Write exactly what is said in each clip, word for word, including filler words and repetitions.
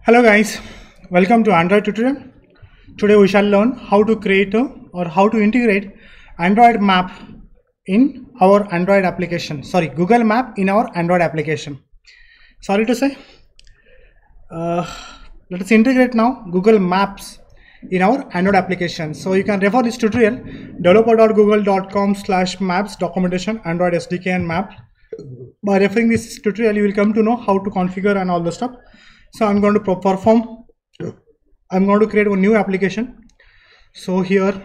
Hello guys, welcome to Android tutorial. Today we shall learn how to create a, or how to integrate Android map in our Android application. Sorry, Google Map in our Android application. Sorry to say, uh, let us integrate now Google Maps in our Android application. So you can refer this tutorial developer dot google dot com slash maps documentation Android S D K and map. By referring this tutorial, you will come to know how to configure and all the stuff. So I'm going to perform, I'm going to create a new application. So here,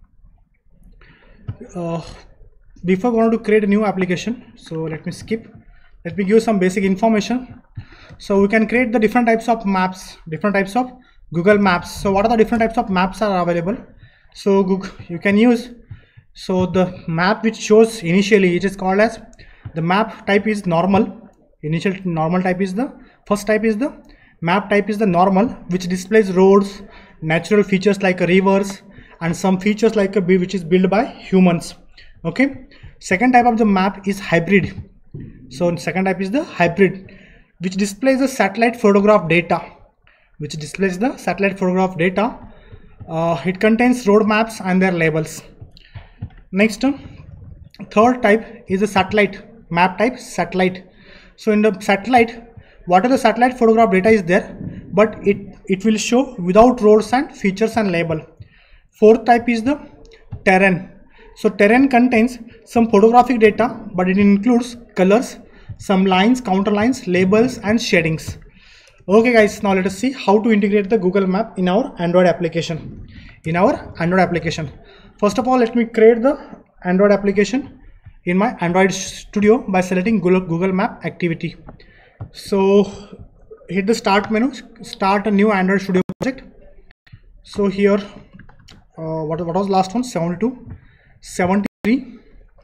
uh, before going to create a new application, so let me skip, let me give some basic information. So we can create the different types of maps, different types of Google Maps. So what are the different types of maps are available? So Google, you can use, so the map which shows initially, it is called as, the map type is normal. Initial normal type is the, first type is the map type is the normal, which displays roads, natural features like rivers, and some features like a bee which is built by humans. Okay. Second type of the map is hybrid. So second type is the hybrid, which displays the satellite photograph data, which displays the satellite photograph data. Uh, it contains road maps and their labels. Next, third type is the satellite map type satellite. So in the satellite, what are the satellite photograph data is there, but it it will show without roads and features and label. Fourth type is the terrain. So terrain contains some photographic data, but it includes colors, some lines, counter lines, labels, and shadings. Okay guys, now let us see how to integrate the Google Map in our Android application. In our Android application, first of all, let me create the Android application in my Android Studio by selecting Google, Google Map activity. So hit the start menu, start a new Android Studio project. So here, uh, what, what was last one? seventy-two, seventy-three.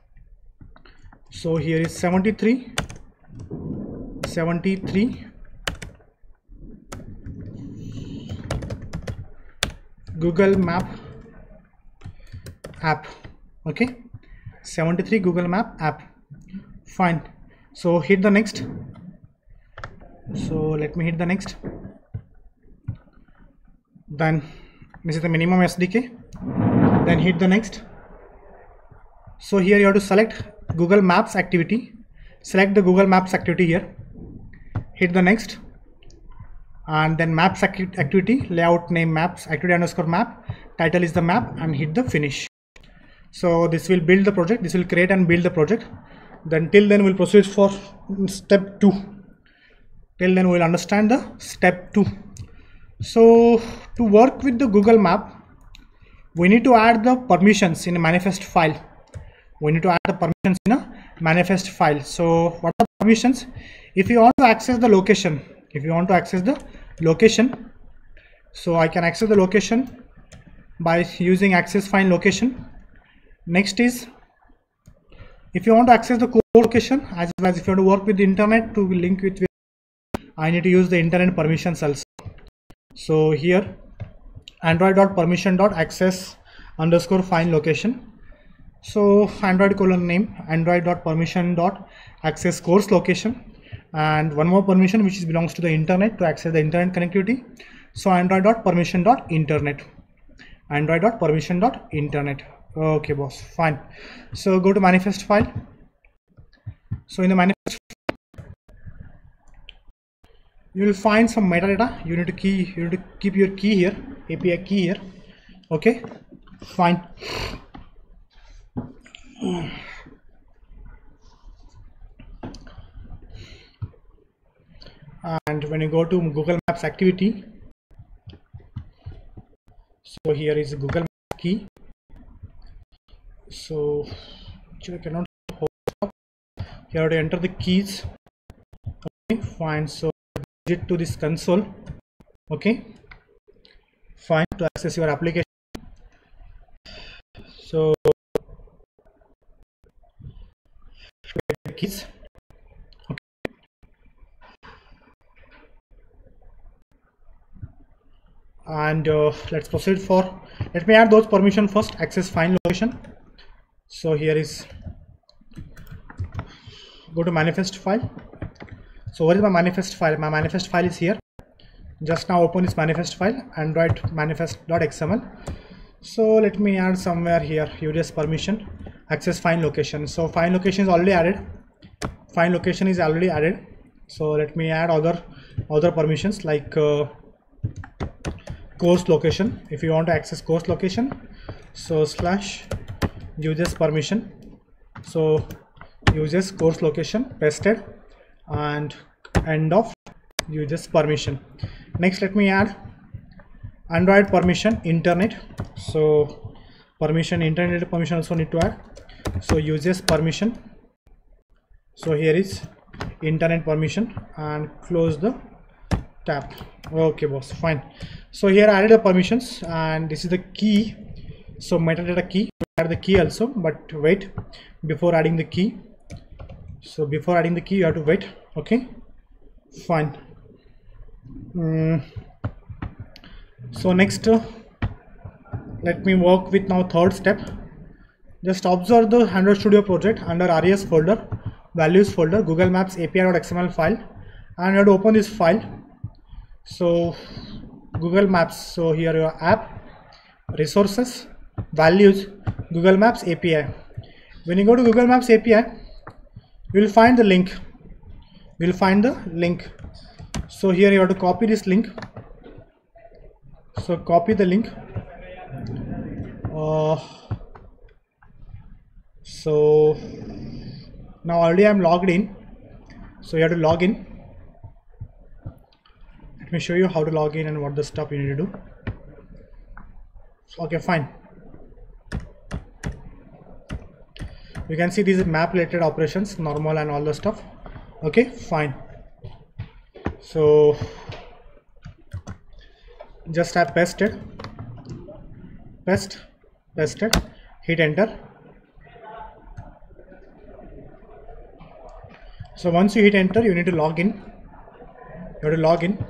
So here is seventy-three, seventy-three. Google Map app. Okay, seventy-three Google Map app. Fine. So hit the next. So let me hit the next. Then this is the minimum S D K. Then hit the next. So here you have to select Google Maps activity. Select the Google Maps activity here. Hit the next. And then Maps activity, layout name Maps, activity underscore map, title is the map, and hit the finish. So this will build the project. This will create and build the project. Then till then we'll proceed for step two. Till then we'll understand the step two. So to work with the Google Map, we need to add the permissions in a manifest file. We need to add the permissions in a manifest file. So what are the permissions? If you want to access the location, if you want to access the location, so I can access the location by using access find location. Next is, if you want to access the core location, as well as if you want to work with the internet to link with, I need to use the internet permissions also. So here, android.permission.access underscore find location. So android colon name, android.permission.access course location, and one more permission which belongs to the internet to access the internet connectivity. So android.permission.internet, android.permission.internet. Okay boss, fine. So go to manifest file. So in the manifest, you will find some metadata. You need to key, you need to keep your key here, A P I key here. Okay, fine. And when you go to Google Maps activity, so here is Google Maps key. So actually I cannot hold up. Here to enter the keys. Okay, fine. So it to this console. Okay, fine, to access your application. So keys. Okay. And uh, let's proceed for, let me add those permission first. Access find location. So here is, go to manifest file. So what is my manifest file? My manifest file is here. Just now open this manifest file, Android manifest.xml. So let me add somewhere here U D S permission, access find location. So find location is already added. Find location is already added. So let me add other other permissions like uh, course location. If you want to access course location, so slash uses permission. So uses course location pasted and end of uses permission. Next, let me add Android permission internet. So permission internet permission also need to add. So uses permission. So here is internet permission and close the tab. Okay boss, fine. So here I added the permissions and this is the key. So metadata key, add the key also, but wait before adding the key. So before adding the key you have to wait. Okay, fine. Mm. So next uh, let me work with now third step. Just observe the Android Studio project under R E S folder, values folder, Google Maps A P I.xml file, and you have to open this file. So Google Maps, so here your app, resources, values, Google Maps A P I. When you go to Google Maps A P I, you will find the link. You will find the link. So here you have to copy this link. So copy the link. Uh, so now already I am logged in. So you have to log in. Let me show you how to log in and what the stuff you need to do. Okay, fine. You can see these map related operations, normal and all the stuff. Okay, fine. So just have pasted, paste, pasted, hit enter. So once you hit enter, you need to log in. You have to log in.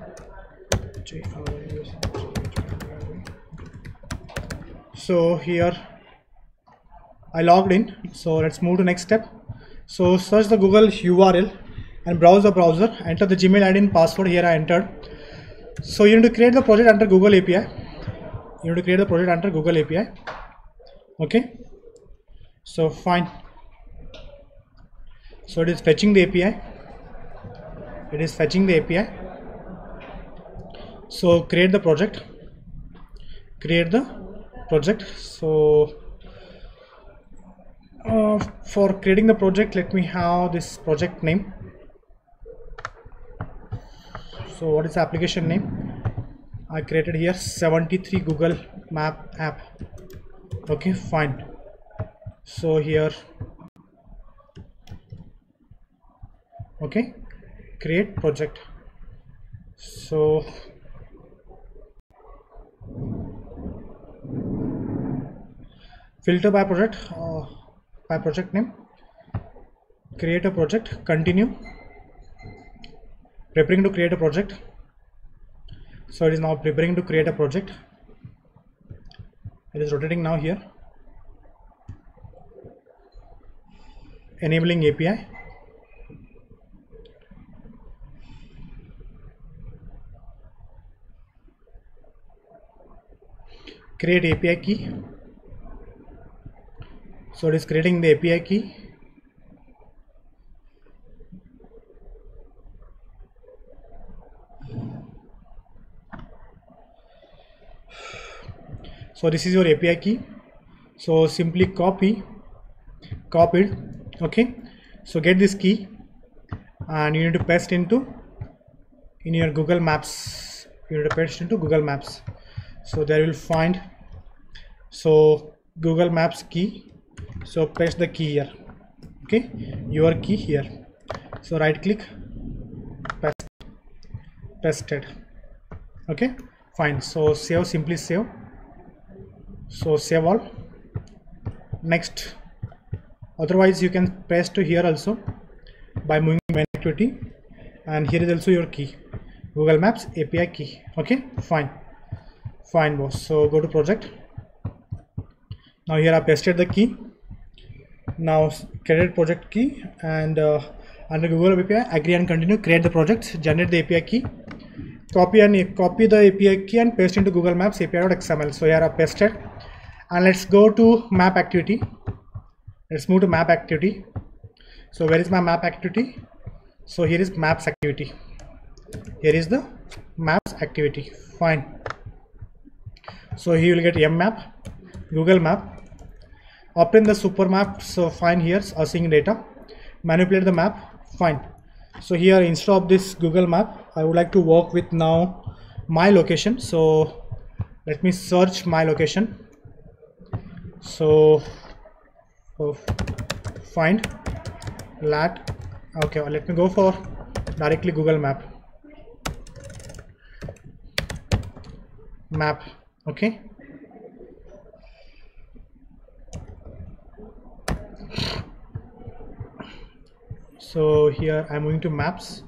So here I logged in. So let's move to next step. So search the Google U R L and browse the browser. Enter the Gmail I D and password. Here I entered. So you need to create the project under Google A P I. You need to create the project under Google A P I. Okay. So fine. So it is fetching the A P I. It is fetching the A P I. So create the project. Create the project. So uh, for creating the project, let me have this project name. So what is the application name? I created here seventy-three Google Map app. Okay, fine. So here, okay, create project. So filter by project, uh, by project name, create a project, continue, preparing to create a project. So it is now preparing to create a project. It is rotating now here, enabling A P I. Create A P I key. So it is creating the A P I key. So this is your A P I key. So simply copy, copied. Okay. So get this key and you need to paste into in your Google Maps. You need to paste into Google Maps. So there you will find so Google Maps key. So paste the key here. Okay, your key here. So right click, paste, pasted. Okay, fine. So save, simply save. So save all. Next, otherwise you can paste to here also by moving main activity, and here is also your key, Google Maps A P I key. Okay, fine. Fine boss. So go to project. Now here I pasted the key. Now create project key and uh, under Google A P I, agree and continue, create the project, generate the A P I key, copy and copy the A P I key and paste into Google Maps A P I.xml. So here I pasted, and let's go to map activity. Let's move to map activity. So where is my map activity? So here is maps activity. Here is the maps activity. Fine. So here you will get mmap, Google Map. Open the super map. So fine, here async data. Manipulate the map. Fine. So here instead of this Google Map, I would like to work with now my location. So let me search my location. So oh, find lat. Okay, well, let me go for directly Google Map. Map. Okay. So here I'm moving to maps,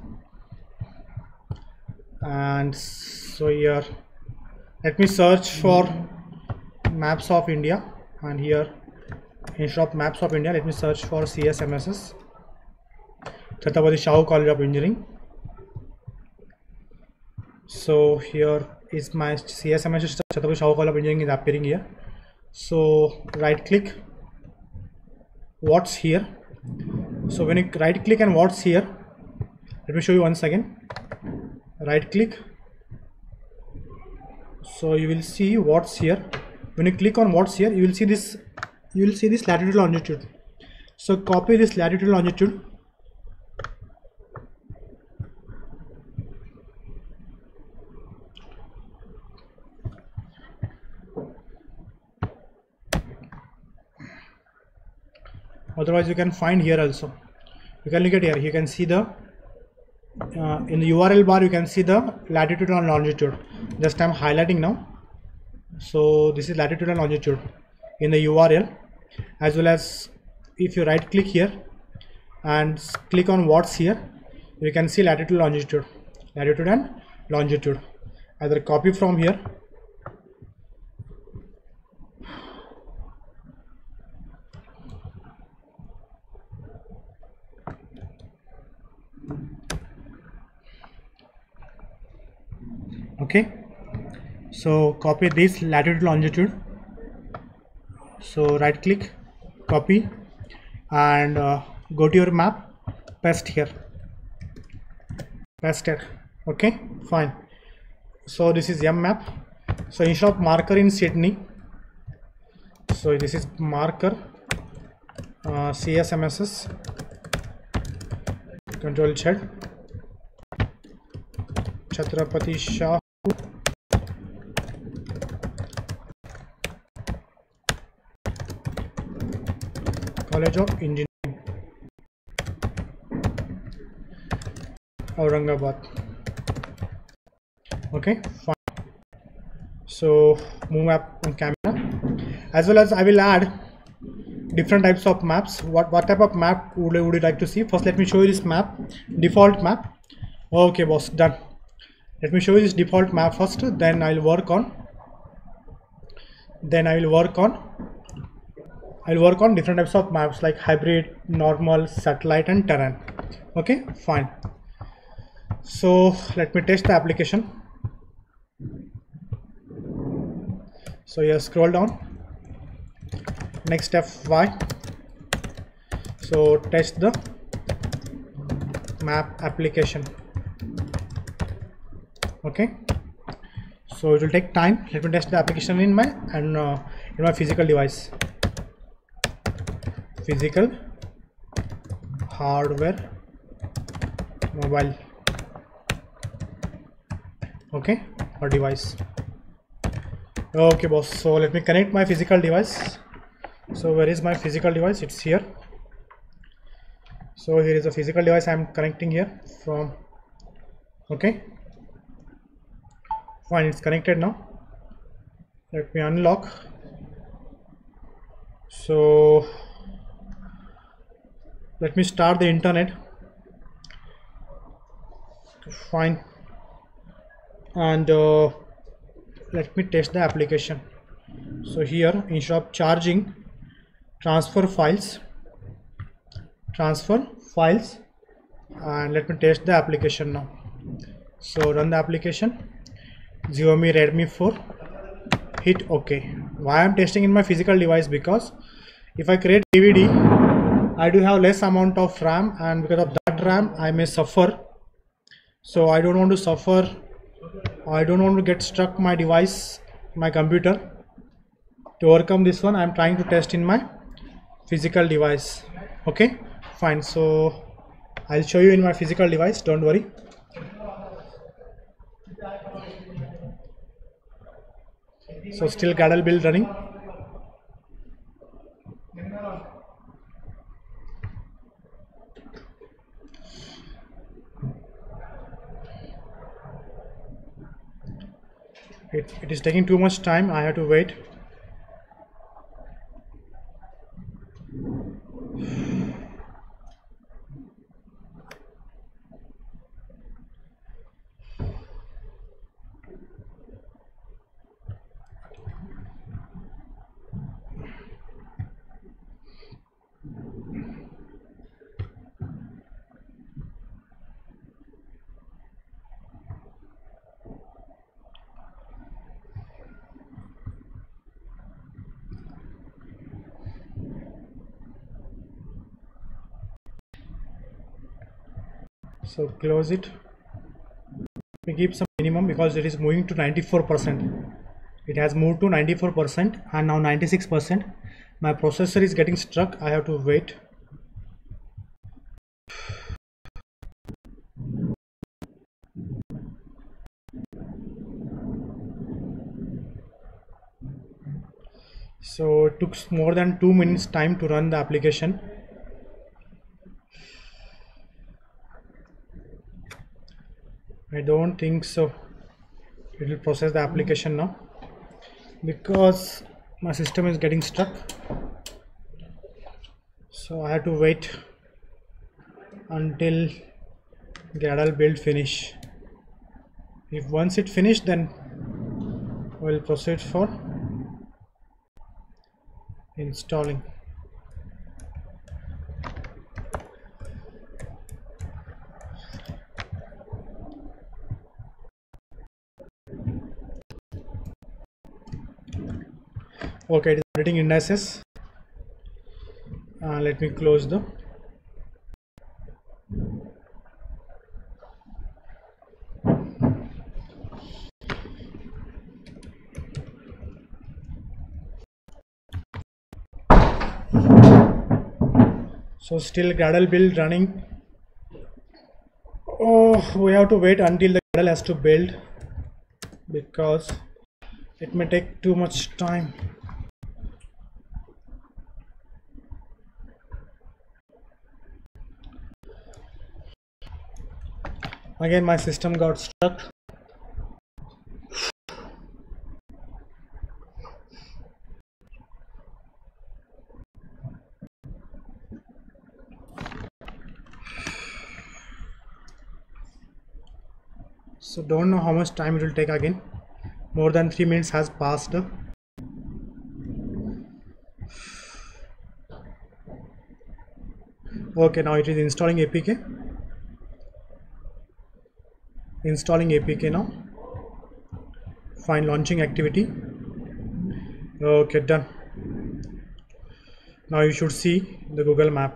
and so here let me search for maps of India, and here instead of maps of India, let me search for C S M S S, Chhatrapati Shahu College of Engineering. So here is my C S M S S Chhatrapati Shahu College of Engineering is appearing here. So right click, what's here. So when you right click and what's here, let me show you once again. Right click, so you will see what's here. When you click on what's here, you will see this, you will see this latitude longitude. So copy this latitude longitude, otherwise you can find here also. You can look at here, you can see the uh, in the U R L bar you can see the latitude and longitude. Just I'm highlighting now. So this is latitude and longitude in the U R L, as well as if you right click here and click on what's here, you can see latitude longitude latitude and longitude. Either copy from here, okay. So copy this latitude longitude. So right click, copy, and uh, go to your map, paste here, paste it. Okay, fine. So this is mmap. So instead of marker in Sydney, so this is marker uh, C S M S S, control Z, Chhatrapati Shahu College of Engineering, Aurangabad. Okay, fine. So move map on camera, as well as I will add different types of maps. What what type of map would, would you like to see? First, let me show you this map, default map. Okay, boss, done. Let me show you this default map first. Then I'll work on. Then I will work on. I'll work on different types of maps like hybrid, normal, satellite, and terrain. Okay, fine. So let me test the application. So here, scroll down. Next step, Y. So test the map application. Okay. So it will take time. Let me test the application in my and uh, in my physical device. Physical hardware mobile, okay, or device. Okay, boss. So let me connect my physical device. So where is my physical device? It's here. So here is a physical device I'm connecting here from. Okay, fine, it's connected now. Let me unlock. So let me start the internet. Fine, and uh, let me test the application. So here, instead of charging, transfer files, transfer files, and let me test the application now. So run the application. Xiaomi Redmi four. Hit OK. Why I'm testing in my physical device? Because if I create D V D, I do have less amount of RAM, and because of that RAM I may suffer. So I don't want to suffer. I don't want to get stuck my device, my computer. To overcome this one, I'm trying to test in my physical device. Okay, fine. So I'll show you in my physical device, don't worry. So still Gradle build running. It, it is taking too much time. I have to wait. So close it. We keep some minimum because it is moving to ninety-four percent. It has moved to ninety-four percent and now ninety-six percent. My processor is getting stuck. I have to wait. So it took more than two minutes time to run the application. I don't think so it will process the application now because my system is getting stuck. So I have to wait until Gradle build finish. If once it finished, then we'll proceed for installing. Okay, it is updating indices. Uh, let me close the so still Gradle build running. Oh, we have to wait until the Gradle has to build because it may take too much time. Again my system got stuck. So don't know how much time it will take again. More than three minutes has passed. Okay, now it is installing A P K. Installing A P K now. Fine, launching activity. Okay, done. Now you should see the Google map.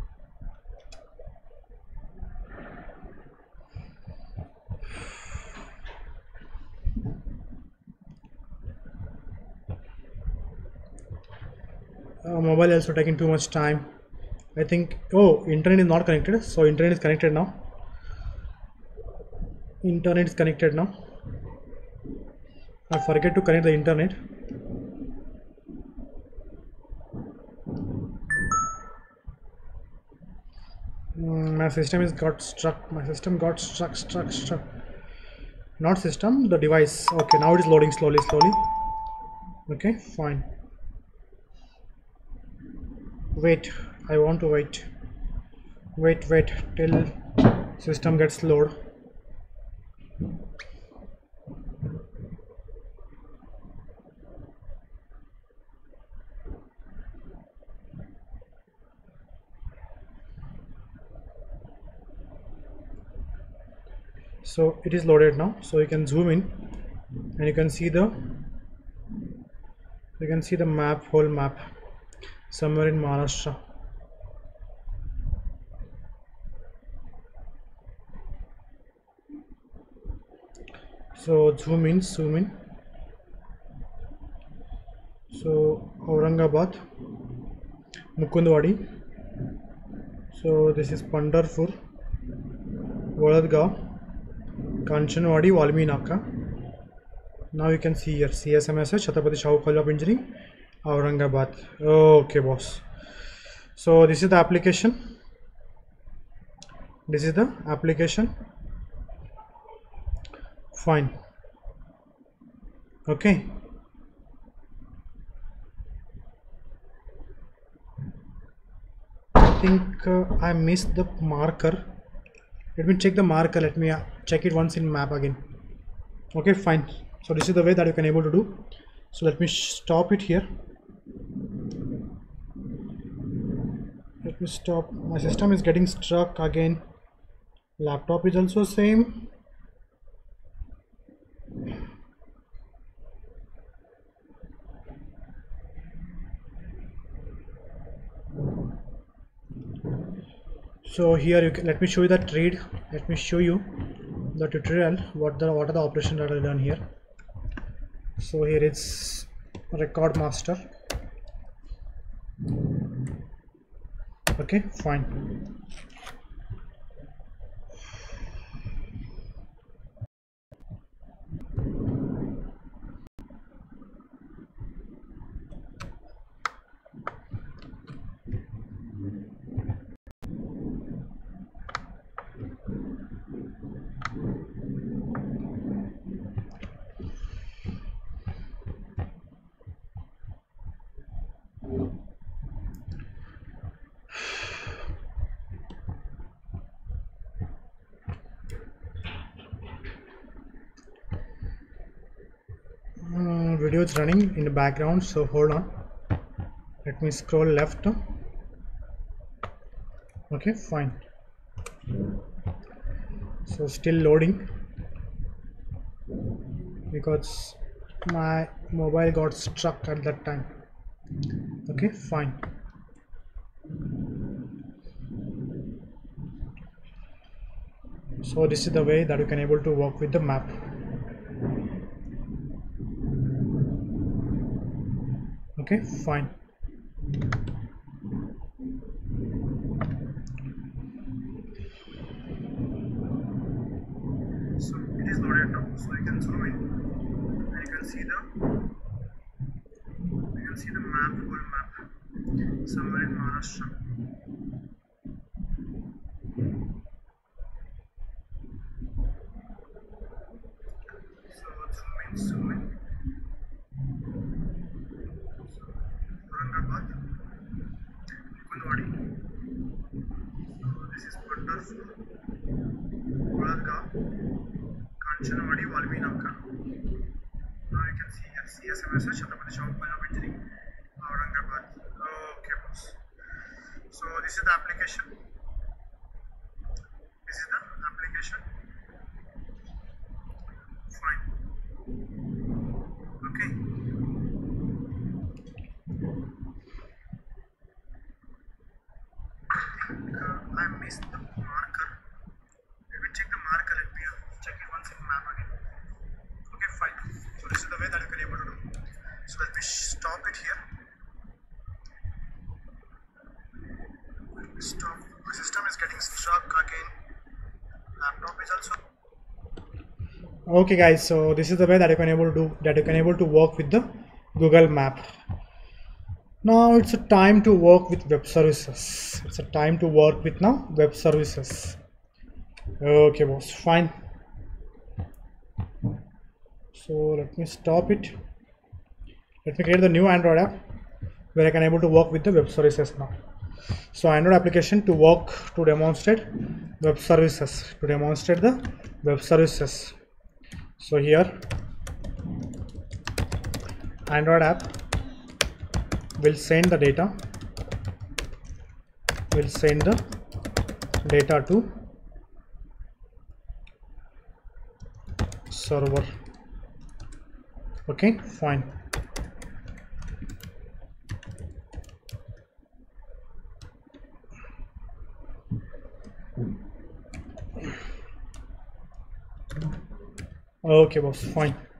Uh, mobile also taking too much time. I think, oh, internet is not connected. So internet is connected now. Internet is connected now. I forget to connect the internet. Mm, my system is got struck. My system got struck, struck, struck. Not system, the device. Okay, now it is loading slowly, slowly. Okay, fine. Wait, I want to wait. Wait, wait till system gets load. So it is loaded now, so you can zoom in and you can see the you can see the map, whole map, somewhere in Maharashtra. So zoom in, zoom in. So Aurangabad, Mukundwadi. So this is Pandharpur, Waladgaon, Kanchanwadi, Valmiki Naka. Now you can see here C S M S Chhatrapati Shahu College of Engineering, Aurangabad. Okay, boss. So this is the application. This is the application. Fine. Okay. I think uh, I missed the marker. Let me check the marker. Let me uh, check it once in map again. Okay, fine. So this is the way that you can able to do. So let me stop it here. Let me stop. My system is getting stuck again. Laptop is also same. So here you can, let me show you the trade. Let me show you the tutorial. What the what are the operations that are done here. So here it's record master. Okay, fine. Video is running in the background, so hold on. Let me scroll left. Okay, fine. So still loading because my mobile got stuck at that time. Okay, fine. So this is the way that you can able to work with the map. Okay, fine. So it is loaded now, so you can zoom in and you can see the you can see the map, whole map, somewhere in Maharashtra. So zoom in, zoom in. Aurangabad, Mukundwadi. So this is Pandharpur, Waladgaon, Kanchanwadi, Valmiki Naka. Now you can see here C S M S Chhatrapati Shahu College of Engineering, Aurangabad. Okay, boss. So this is the application. This is the application. Fine. Okay. Uh, I missed the marker. Let me check the marker. Let me uh, check it once in map again. Okay, fine. So this is the way that you can able to do. So let me stop it here. Let me stop. My system is getting stuck again. Laptop is also. Okay, guys. So this is the way that you can able to do that. You can able to work with the Google Map. Now it's a time to work with web services. It's a time to work with now web services. Okay, boss, fine. So let me stop it. Let me create the new Android app where I can able to work with the web services now. So Android application to work to demonstrate web services, to demonstrate the web services. So here Android app will send the data, will send the data to server. Okay, fine. Okay, boss, fine.